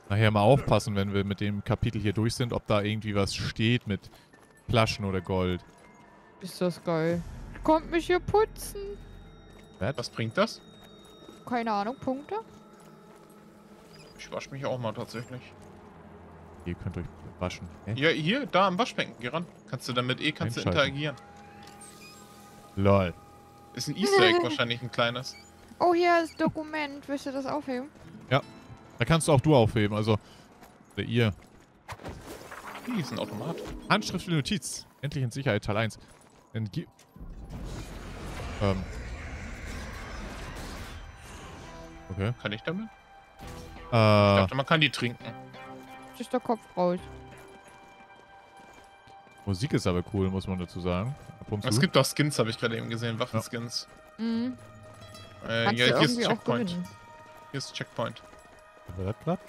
Nachher mal aufpassen, wenn wir mit dem Kapitel hier durch sind, ob da irgendwie was steht mit Flaschen oder Gold. Ist das geil. Kommt mich hier putzen. Was bringt das? Keine Ahnung, Punkte? Ich wasche mich auch mal tatsächlich. Ihr könnt euch waschen. Hä? Ja, hier, da am Waschbecken. Geh ran. Kannst du damit kannst du interagieren. Lol. Ist ein Easter Egg wahrscheinlich ein kleines. Oh, hier ist Dokument. Willst du das aufheben? Ja. Da kannst du auch du aufheben, also. Oder ihr. Hier ist ein Automat. Handschriftliche Notiz. Endlich in Sicherheit, Teil 1. Okay. Kann ich damit? Ich dachte, man kann die trinken. Ist der Kopf raus. Musik ist aber cool, muss man dazu sagen. Ab und zu. Es gibt auch Skins, habe ich gerade eben gesehen. Waffenskins. Mhm. Ja, hier ist Checkpoint. Gewinnen. Hier ist Checkpoint. Was war das gerade?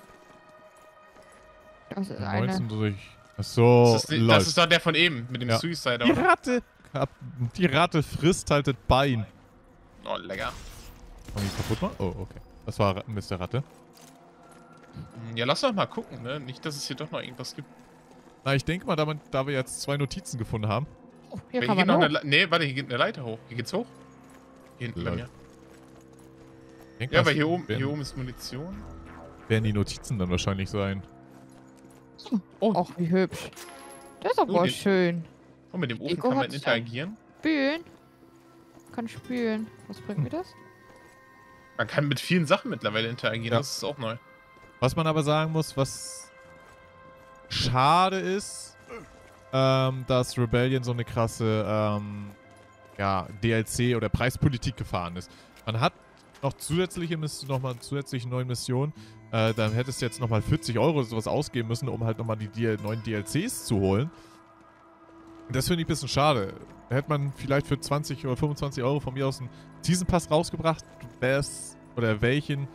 Das ist eine. 19 durch. Achso, Das ist doch der von eben, mit dem Suicide. Die Ratte! Die Ratte frisst halt das Bein. Oh, lecker. Kann ich kaputt machen? Oh, okay. Das war Mr. Ratte. Ja, lass doch mal gucken, ne? Nicht, dass es hier doch noch irgendwas gibt. Na, ich denke mal, da wir jetzt 2 Notizen gefunden haben. Oh, hier Hier kann geht man noch hoch. Nee, warte, hier geht eine Leiter hoch. Hier geht's hoch. Hier hinten bei Lol. mir. Denk Ja, mal, aber hier oben werden ist Munition. die Notizen dann wahrscheinlich sein. Oh, Ach, wie hübsch. Das ist aber schön. oh, mit dem Ofen Ego kann man hat's interagieren. Spülen. Kann spülen. Was bringt mir das? Man kann mit vielen Sachen mittlerweile interagieren, Ja. das ist auch neu. Was man aber sagen muss, was schade ist, dass Rebellion so eine krasse DLC oder Preispolitik gefahren ist. Man hat noch zusätzliche neue Missionen. Dann hättest du jetzt nochmal 40 € oder sowas ausgeben müssen, um halt nochmal die neuen DLCs zu holen. Das finde ich ein bisschen schade. Da hätte man vielleicht für 20 oder 25 € von mir aus einen Season Pass rausgebracht, welchen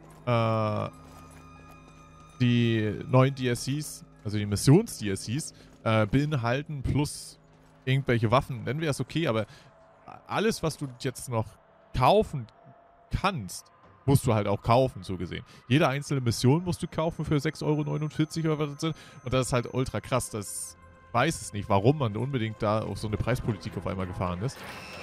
die neuen DLCs, also die Missions-DLCs, beinhalten, plus irgendwelche Waffen. Dann wäre es okay, aber alles, was du jetzt noch kaufen kannst, musst du halt auch kaufen, so gesehen. Jede einzelne Mission musst du kaufen für 6,49 € oder was das sind. Und das ist halt ultra krass. Das weiß es nicht, warum man unbedingt da auf so eine Preispolitik auf einmal gefahren ist.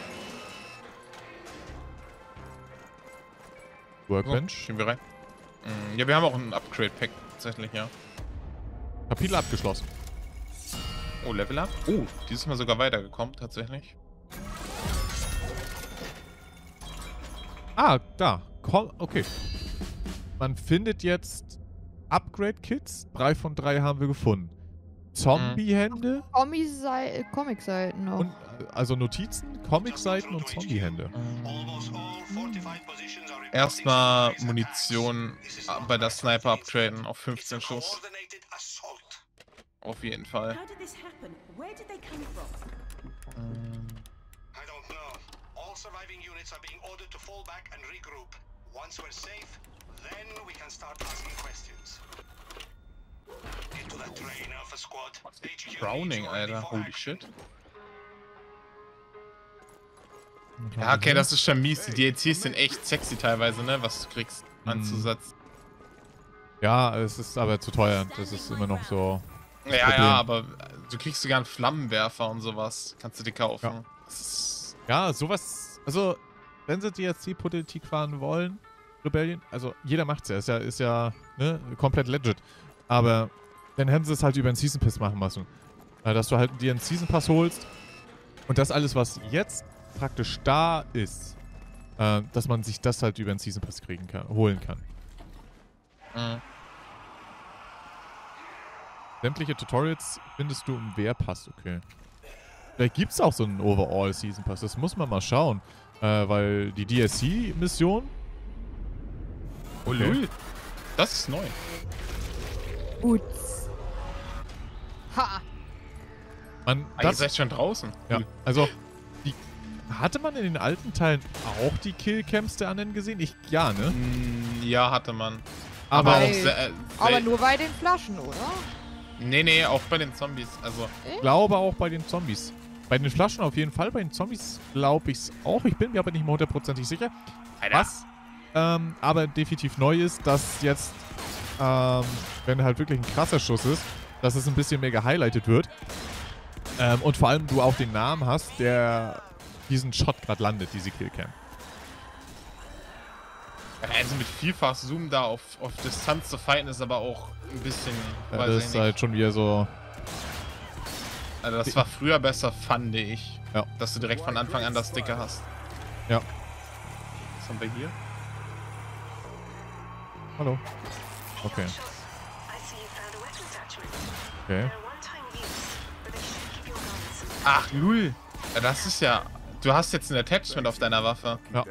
Workbench. Gehen wir rein. Ja, wir haben auch ein Upgrade-Pack tatsächlich, ja. Kapitel abgeschlossen. Oh, Level Up. Oh, dieses Mal sogar weitergekommen, tatsächlich. Ah, da. Okay. Man findet jetzt Upgrade-Kits. 3 von 3 haben wir gefunden. Zombie-Hände. Comic-Seiten noch. Und, also Notizen, Comic-Seiten und Zombie-Hände. Erstmal Munition bei der Sniper upgraden auf 15 Schuss. Auf jeden Fall. How did this happen? Where did they come from? I don't know. All surviving units are being ordered to fall back and regroup. Once we're safe, then we can start asking questions. Get to that train, Alpha Squad. HQ Browning, needs you ready Alter. for Holy action. shit. Ja, okay, das ist schon mies. Die DLCs sind echt sexy teilweise, ne? Was du kriegst an Zusatz. Ja, es ist aber zu teuer. Das ist immer noch so. Ja, Problem. ja, aber du kriegst sogar einen Flammenwerfer und sowas. Kannst du dir kaufen. Ja. Das ist Ja, sowas. Also, wenn sie DLC-Politik fahren wollen, Rebellion, also jeder macht's ja. Ist ja ne, komplett legit. Aber dann hätten sie es halt über einen Season Pass machen müssen. Dass du halt dir einen Season Pass holst und das alles, was jetzt praktisch da ist, dass man sich das halt über einen Season Pass holen kann. Sämtliche Tutorials findest du im Wehrpass, okay. Vielleicht gibt es auch so einen Overall Season Pass, das muss man mal schauen. Weil die DLC-Mission... Oh, lul. Das ist neu. Gut. Ha! Ihr seid schon draußen. Ja, Cool. also... Hatte man in den alten Teilen auch die Killcams der anderen gesehen? Ja, ne? Ja, hatte man. Aber auch Aber nur bei den Flaschen, oder? Nee, auch bei den Zombies. Also, ich glaube auch bei den Zombies. Bei den Flaschen auf jeden Fall, bei den Zombies glaube ich es auch. Ich bin mir aber nicht mehr 100% sicher. Alter. Was aber definitiv neu ist, dass jetzt wenn halt wirklich ein krasser Schuss ist, dass es ein bisschen mehr gehighlightet wird. Und vor allem du auch den Namen hast, der diesen Shot gerade landet, diese Killcam. Also mit vielfach Zoom da auf Distanz zu fighten ist aber auch ein bisschen... Ja, das ist halt schon wieder so... Also das war früher besser, fand ich. Ja. Dass du direkt von Anfang an das Sticker hast. Ja. Was haben wir hier? Hallo. Okay. Okay. Ach, Lul. Ja, das ist ja... Du hast jetzt ein Attachment auf deiner Waffe. Ja.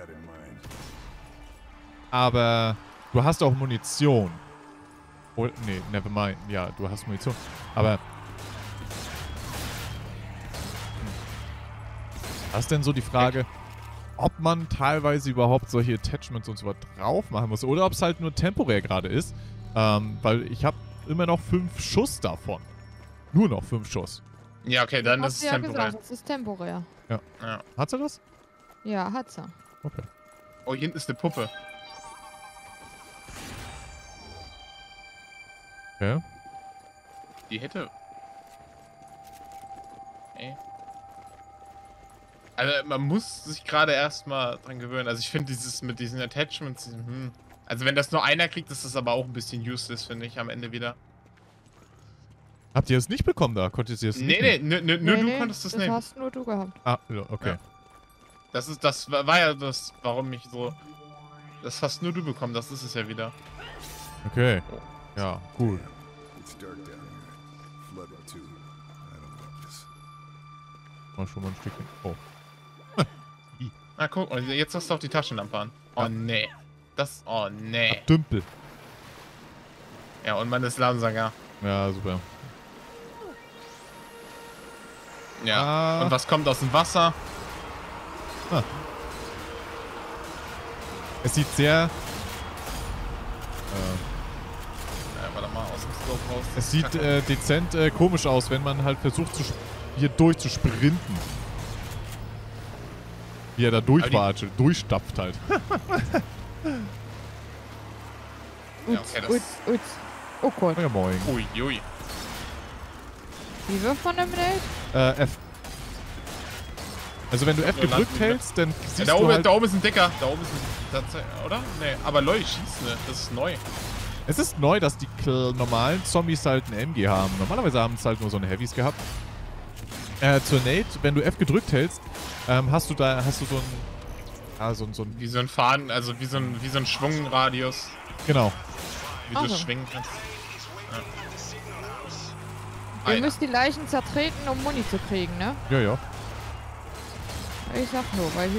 Aber du hast auch Munition. Oh, nee, never mind. Ja, du hast Munition. Aber... Das ist denn so die Frage, ob man teilweise überhaupt solche Attachments und so was drauf machen muss. Oder ob es halt nur temporär gerade ist. Weil ich habe immer noch 5 Schuss davon. Nur noch 5 Schuss. Ja, okay, dann ist es ja temporär. gesagt, es ist temporär. Ja. Ja. Hat sie das? Ja, hat sie. Okay. Oh, hier hinten ist eine Puppe. Okay. Die hätte... Ey. Also man muss sich gerade erstmal dran gewöhnen. Also ich finde dieses mit diesen Attachments... Also wenn das nur einer kriegt, ist das aber auch ein bisschen useless, finde ich, am Ende wieder. Habt ihr es nicht bekommen da? Konntet ihr es nicht? Nee, nur du konntest das nehmen. Das hast nur du gehabt. Ah, ja, okay. Ja. Das war ja das, warum ich so... Das hast nur du bekommen, das ist es ja wieder. Okay. Ja, cool. Mal schon mal ein Stückchen. Oh. Na guck, und jetzt hast du auch die Taschenlampe an. Oh nee. Das... Oh nee. Dümpel. Ja, und man ist Lamsanger. Ja, super. Ja. Ah. Und was kommt aus dem Wasser? Ah. Es sieht sehr... Warte mal, aus dem Slope raus. Es sieht dezent komisch aus, wenn man halt versucht, hier durchzusprinten. Wie er da durchwatschelt, durchstapft halt. Ja, okay, das... Oh Gott. Ja, moin. Uiui. Wie wirft man denn mit F. Also wenn du F Ja, gedrückt landen wir. hältst, dann siehst Ja, du halt... da oben ist ein Dicker. Da oben ist ein... Oder? Nee, aber Leute, schießen, ne? Das ist neu. Es ist neu, dass die normalen Zombies halt ein MG haben. Normalerweise haben es halt nur so eine Heavys gehabt. Zur Nate, wenn du F gedrückt hältst, hast du so ein... Ja, so ein... Wie so ein Faden, also wie so ein Schwungradius. Genau. Wie du Also. schwingen kannst. Ihr Alter. müsst die Leichen zertreten, um Muni zu kriegen, ne? Ja, ja. Ich sag nur, weil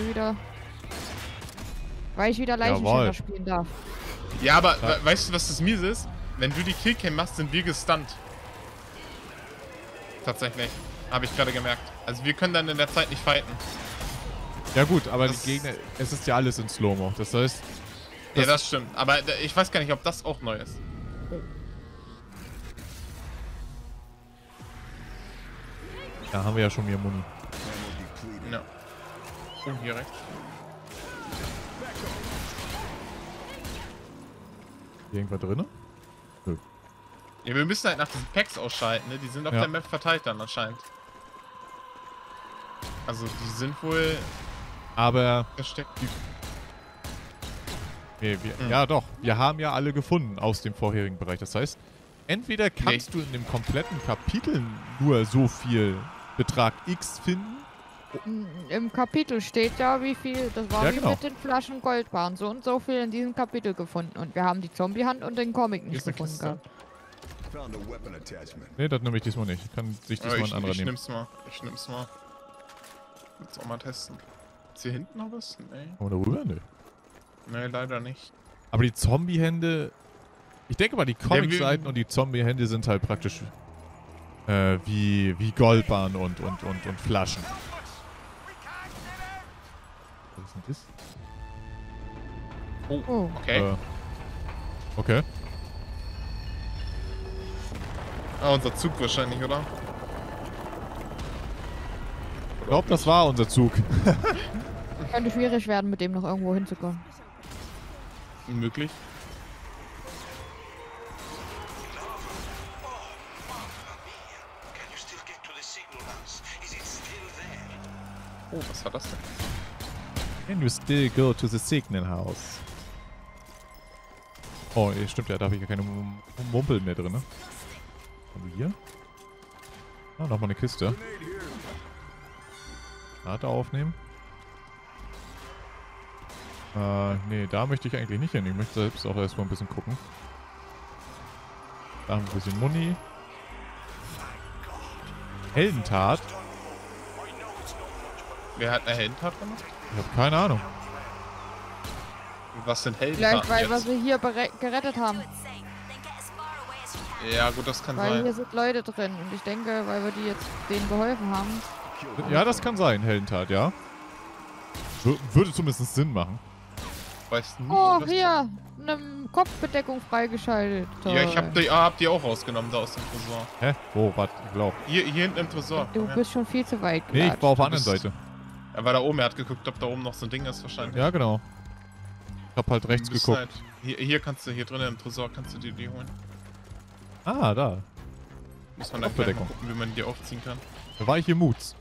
ich wieder Leichenschänder Jawohl. spielen darf. Ja, aber weißt du, was das Miese ist? Wenn du die Killcam machst, sind wir gestunt. Tatsächlich. Habe ich gerade gemerkt. Also wir können dann in der Zeit nicht fighten. Ja gut, aber Das- die Gegner... Es ist ja alles in Slow-Mo. Das heißt... Ja, das stimmt. Aber ich weiß gar nicht, ob das auch neu ist. Da haben wir ja schon mehr Muni. Ja. Oh, hier rechts. Hier irgendwas drin? Ja, wir müssen halt nach diesen Packs ausschalten, ne? Die sind auf Ja. der Map verteilt dann anscheinend. Also die sind wohl Aber... versteckt. Nee, ja doch, wir haben ja alle gefunden aus dem vorherigen Bereich. Das heißt, entweder kannst du in dem kompletten Kapitel nur so viel Betrag X finden. Im Kapitel steht ja, wie viel, das war Ja, wie genau. mit den Flaschen Gold waren. So und so viel in diesem Kapitel gefunden. Und wir haben die Zombie-Hand und den Comic nicht Ist eine gefunden Kiste. gehabt. Nee, das nehme ich diesmal nicht. Kann sich diesmal ein anderer ich nehmen. nimm's mal. Ich nimm's mal. Willst auch mal testen. Ist hier hinten noch was? Nee. Kommen wir da rüber? Nee. Nee, leider nicht. Aber die Zombie-Hände... Ich denke mal, die Comic-Seiten und die Zombie-Hände sind halt praktisch wie Goldbahn und Flaschen. Was ist denn das? Oh. Okay. Okay. Ah, unser Zug wahrscheinlich, oder? Ich glaube, das war unser Zug. Könnte schwierig werden, mit dem noch irgendwo hinzukommen. Unmöglich. Oh, was war das denn? Can you still go to the Signal House? Oh, stimmt, ja, da habe ich ja keine Mumpeln mehr drin, ne? Haben wir hier? Ah, nochmal eine Kiste. Karte aufnehmen. Nee, da möchte ich eigentlich nicht hin. Ich möchte selbst auch erstmal ein bisschen gucken. Da haben wir ein bisschen Muni. Heldentat? Wer hat eine Heldentat gemacht? Ich habe keine Ahnung. Und was sind Heldentaten Vielleicht, weil wir jetzt? sie hier gerettet haben. Ja, gut, das kann Weil hier sein. sind Leute drin. Und ich denke, weil wir die jetzt denen geholfen haben. Ja, das kann sein, Heldentat, ja. Würde zumindest Sinn machen. Weißt du nicht, Oh, was- hier. Eine Kopfbedeckung freigeschaltet. Toll. Ja, ich hab die auch rausgenommen da aus dem Tresor. Hä? Oh, warte, ich glaub. Hier hinten im Tresor. Du Ja. bist schon viel zu weit Nee, ich gelatscht. war auf der Du anderen bist- Seite. Er war da oben, er hat geguckt, ob da oben noch so ein Ding ist wahrscheinlich. Ja, genau. Ich hab halt rechts Du bist geguckt. halt- hier kannst du, hier drinnen im Tresor kannst du dir die holen. Ah, da. Muss man dann gleich mal Kopfbedeckung. gucken, wie man die aufziehen kann. Da war ich hier Moods.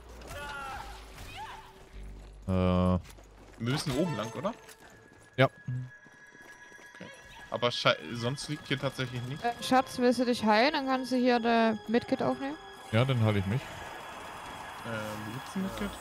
Wir müssen oben lang, oder? Ja. Aber sonst liegt hier tatsächlich nichts. Schatz, willst du dich heilen? Dann kannst du hier der Medkit aufnehmen. Ja, dann halte ich mich. Wo gibt's ein Medkit?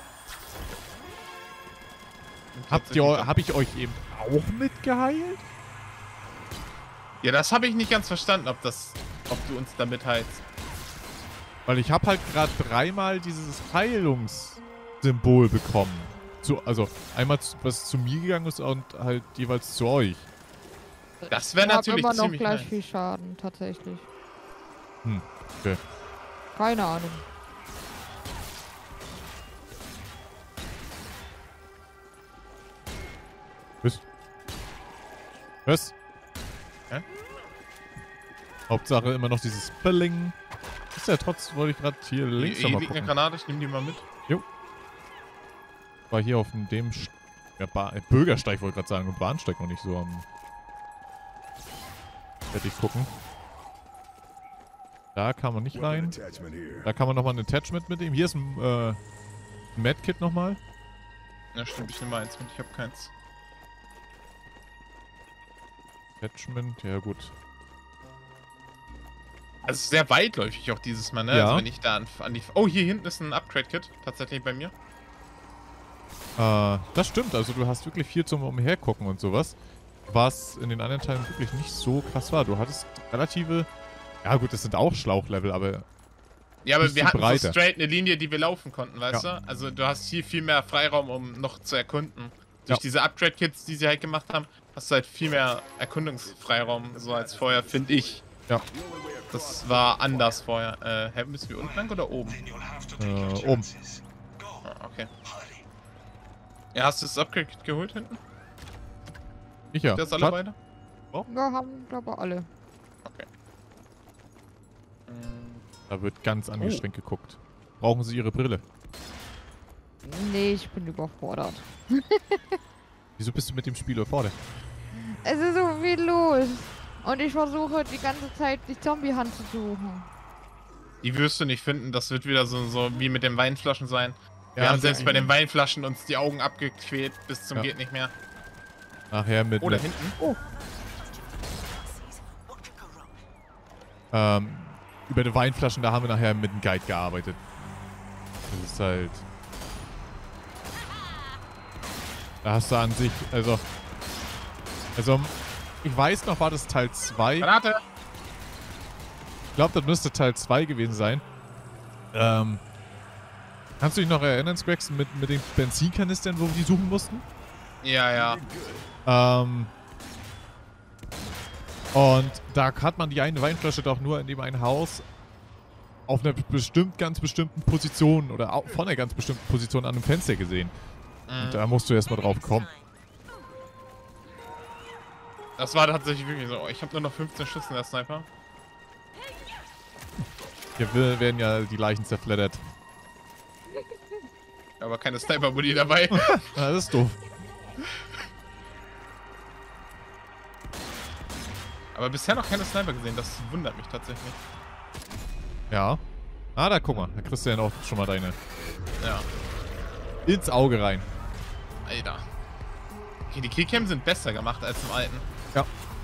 Hab ich euch eben auch mitgeheilt? Ja, das habe ich nicht ganz verstanden, ob du uns damit heilst. Weil ich habe halt gerade dreimal dieses Heilungssymbol bekommen. Also einmal was zu mir gegangen ist und halt jeweils zu euch. Das wäre Ich hab natürlich immer noch ziemlich gleich nice. viel Schaden, tatsächlich. Okay. Keine Ahnung. Was? Hä? Hauptsache immer noch dieses Spelling. Ist ja trotz, wollte ich gerade hier links Hier nochmal liegt eine gucken. Granate, ich nehme die mal mit. War hier auf dem Bürgersteig, wollte ich gerade sagen, und Bahnsteig noch nicht so am... Hätte ich gucken. Da kann man nicht rein. Da kann man nochmal ein Attachment mitnehmen. Hier ist ein Medkit nochmal. Ja, stimmt, ich nehme mal eins mit, ich habe keins. Attachment, ja gut. Also sehr weitläufig auch dieses Mal, ne? Ja. Also wenn ich da an die... Oh, hier hinten ist ein Upgrade-Kit, tatsächlich bei mir. Das stimmt, also du hast wirklich viel zum Umhergucken und sowas. Was in den anderen Teilen wirklich nicht so krass war. Du hattest relative... Ja gut, das sind auch Schlauchlevel, aber... Ja, aber Bisschen wir hatten breiter. so straight eine Linie, die wir laufen konnten, weißt Ja. du? Also du hast hier viel mehr Freiraum, um noch zu erkunden. Durch Ja. diese Upgrade-Kits, die sie halt gemacht haben, hast du halt viel mehr Erkundungsfreiraum, so als vorher, finde ich. Ja. Das war anders vorher. Müssen wir unten lang oder oben? Then you'll have to take your oben. chances. Go. Ah, okay. Hurry. Ja, hast du das Upgrade-Kit geholt hinten? Ich ja. Das alle Schatz? beide? Ja, haben, glaube ich, alle. Okay. Da wird ganz angestrengt geguckt. Brauchen Sie Ihre Brille? Nee, ich bin überfordert. Wieso bist du mit dem Spiel überfordert? Es ist so viel los. Und ich versuche die ganze Zeit die Zombie-Hand zu suchen. Die wirst du nicht finden, das wird wieder so wie mit den Weinflaschen sein. Wir Ja, haben also selbst bei den Weinflaschen uns die Augen abgequält bis zum Ja. geht nicht mehr. Nachher mit... Oder mit hinten. What could go wrong? über die Weinflaschen, da haben wir nachher mit einem Guide gearbeitet. Das ist halt... Da hast du an sich, also, ich weiß noch, war das Teil 2. Granate! Ich glaube, das müsste Teil 2 gewesen sein. Kannst du dich noch erinnern, Scrax, mit den Benzinkanistern, wo wir die suchen mussten? Ja, ja. Und da hat man die eine Weinflasche doch nur in dem einen Haus auf einer ganz bestimmten Position oder von einer ganz bestimmten Position an einem Fenster gesehen. Und da musst du erstmal drauf kommen. Das war tatsächlich wirklich so. Ich habe nur noch 15 Schüsse in der Sniper. Hier werden ja die Leichen zerfleddert. Aber keine Sniper-Buddy dabei. Das ist doof. Aber bisher noch keine Sniper gesehen. Das wundert mich tatsächlich. Ja. Ah, da guck mal. Da kriegst du ja auch schon mal deine. Ja. ins Auge rein. Alter. Okay, die Killcam sind besser gemacht als im alten. Ja.